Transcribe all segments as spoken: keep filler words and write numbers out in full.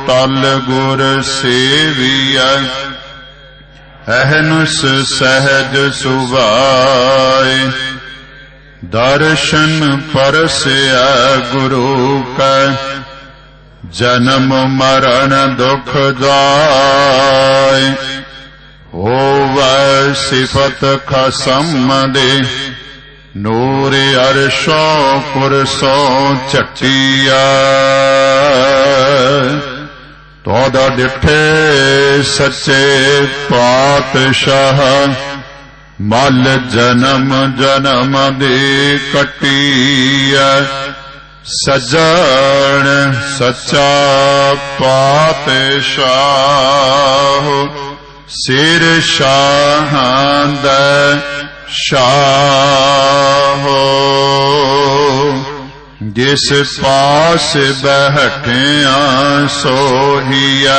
तल गुर सेविया अहनुस सहज सुभाए दर्शन परसया गुरु का जन्म मरण दुख जाय होवै सिफत खसम दे नूर अरशो कुरसो चटिया तोद डिठे सच्चे पातशाह मल जन्म जन्म दे कटिया सजन सच्चा पातशाह सिर शाहां दा शाह जिस पास बैठिया सोहिया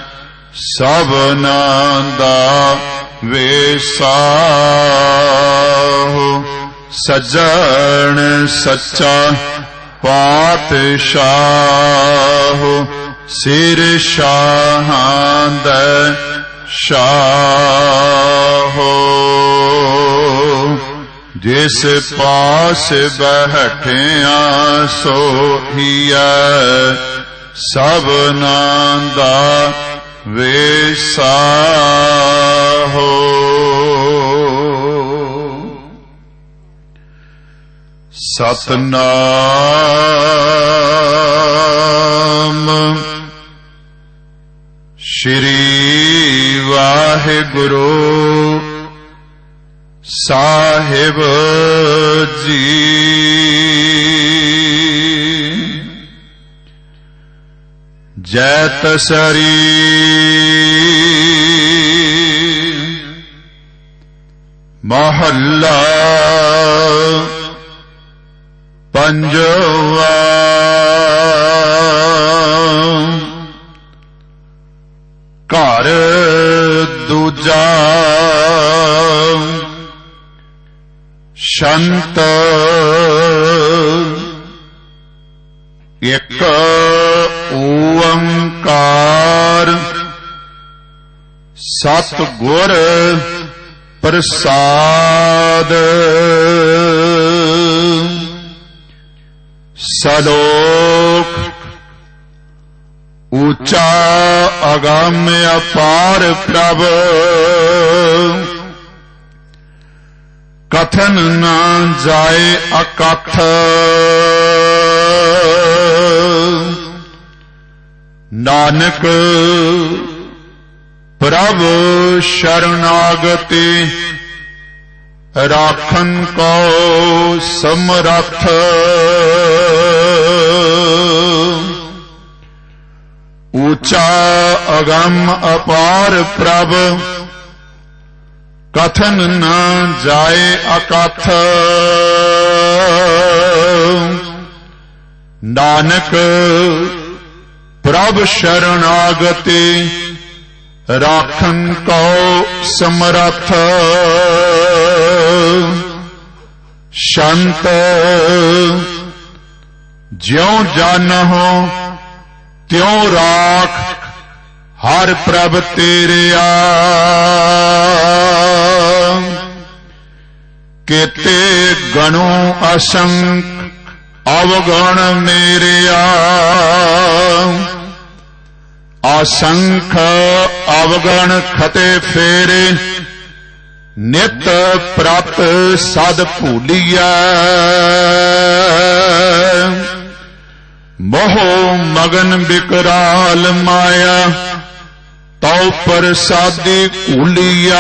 सबना दा वेसाह सजन सच्चा पातशाह सिर शाहां दा शाह जिस पास बैठिया सोहिया सबना दा वेसाह सतनाम श्री वाहिगुरु साहिब जी जैत सरी महल्ला पंजवा घर दूजा शंत एक ओंकार सतगुर प्रसाद सलोक ऊंचा अगम अपार प्रभ कथन न जाए अकथ नानक प्रभु शरणागति राखन को समरथ ऊंचा अगम अपार प्रभ कथन न जाए अकथ नानक प्रभ शरणागति राखन को समरथ शांत ज्यों जानहो त्यों राख हर प्रभ तेरिया केते गणों असंख अवगण मेरिया असंख अवगण खते फेरे नित प्रत सद भूलिया मोह मगन बिकराल माया तो प्रसादी कूलिया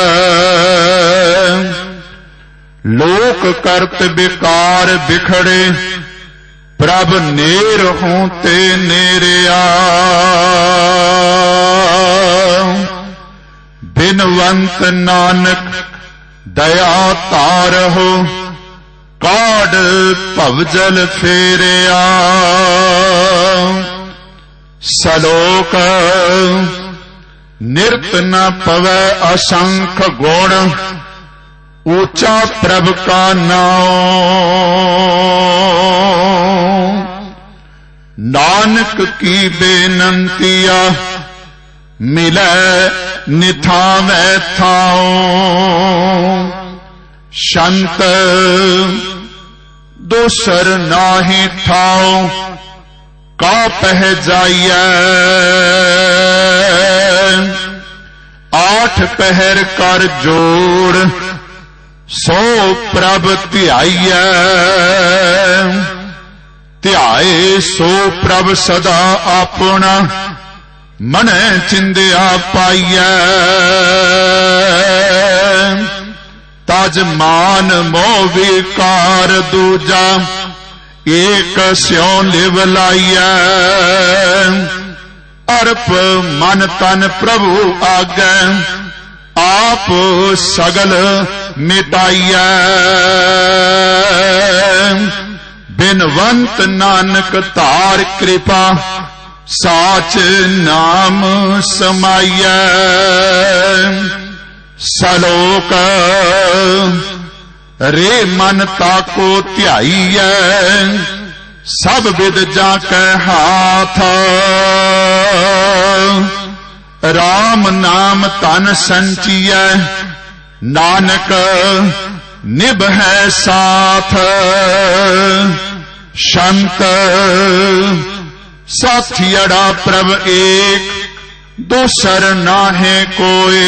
लोक करत बिकार बिखड़े प्रभ नेर हों ते नेरिया बिनवंत नानक दया तारहो काढ़ भवजल फेरिया सलोक निरत न पवै असंख गुण ऊंचा प्रभ का नाम नानक की बेनंतिया मिले निथावे थाओ शंत दोसर नाहि ठाओ का पह जाइए आठ पहर कर जोड़ सो प्रभ ध्याइए ध्याए सो प्रभ सदा अपना मन चिंदिया पाइए तज मान मोह विकार दूजा एक स्यों लिव लाइए अर्प मन तन प्रभु आगे आप सगल मिटाइए बिनवंत नानक तार कृपा साच नाम समाइए सलोक रे मन ताको ध्याइए सब विद जाके हाथ राम नाम तन संचिए नानक निभ है साथ शंत साथियड़ा प्रभ एक दोसर नाहे कोई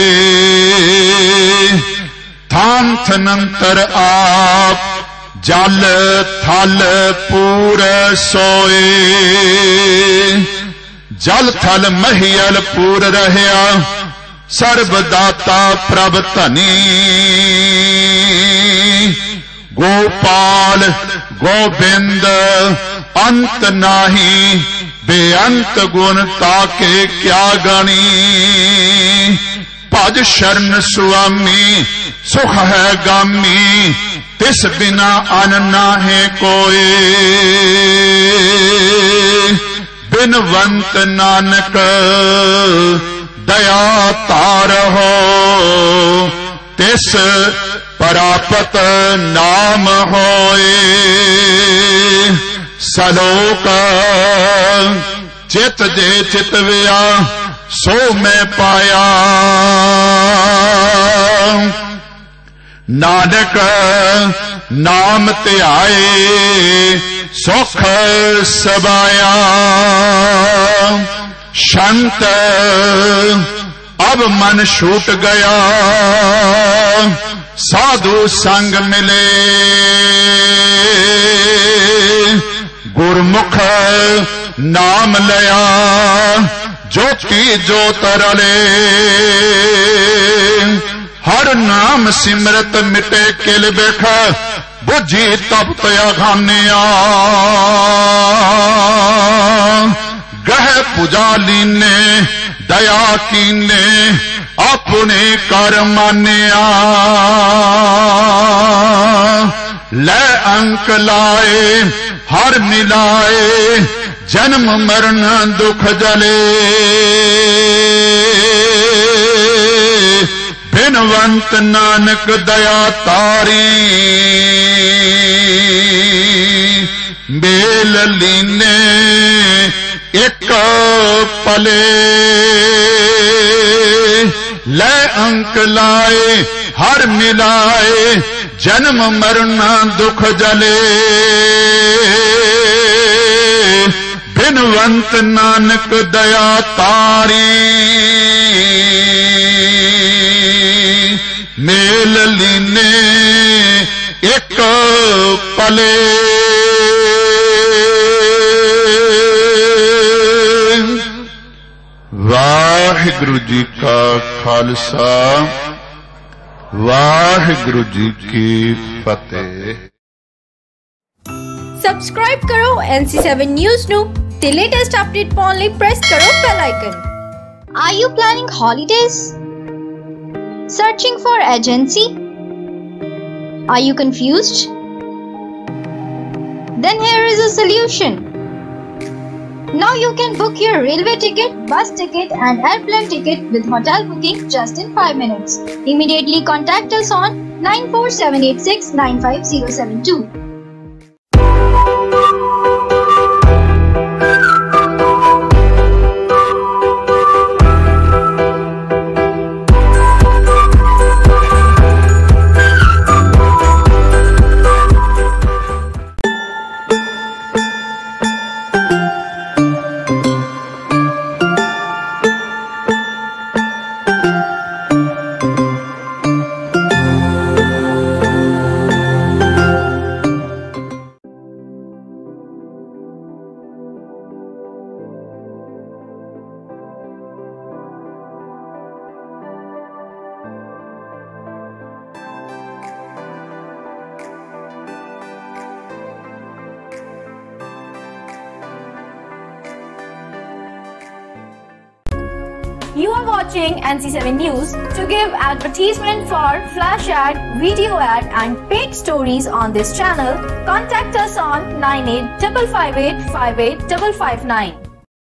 थान थनंतर आप जल थल पूर सोए जल थल महियल पूर रहया सर्वदाता प्रभ धनी गोपाल गोबिंद अंत नाही बेअंत गुण ताके क्या गणी भज शरण सुआमी सुख है गामी तिस बिना अन नाहे कोई बिनवंत नानक दया तार हो तिस परापत नाम होए सलोक चित जे चितविया सो मैं पाया नानक नाम ध्याए सुख सबाया शंत अब मन छूट गया साधु संग मिले गुरमुख नाम लया ज्योति जो तरले हर नाम सिमरत मिटे किल बेख बुझी तप तया खानिया गह पुजाली ने दया कीने अपने कर मानिया ले अंक लाए हर मिलाए जन्म मरण दुख जले बिनवंत नानक दया तारी मेल लीने एक पले ले अंक लाए हर मिलाए जन्म मरण दुख जले बिनवंत नानक दया तारी मेल लीने एक पले वाहिगुरु जी का खालसा वाहिगुरु जी की फतेह। सब्सक्राइब करो N C seven News ਨੂੰ ਤੇ ਲੇਟੈਸਟ ਅਪਡੇਟ ਪਾਉਣ ਲਈ ਪ੍ਰੈਸ ਕਰੋ bell icon. Are you planning holidays? Searching for agency? Are you confused? Then here is a solution. Now you can book your railway ticket, bus ticket and airplane ticket with hotel booking just in five minutes. Immediately contact us on nine four seven eight six nine five zero seven two. You are watching N C seven News. To give advertisement for flash ad, video ad and paid stories on this channel, contact us on nine eight five five eight five eight five five nine.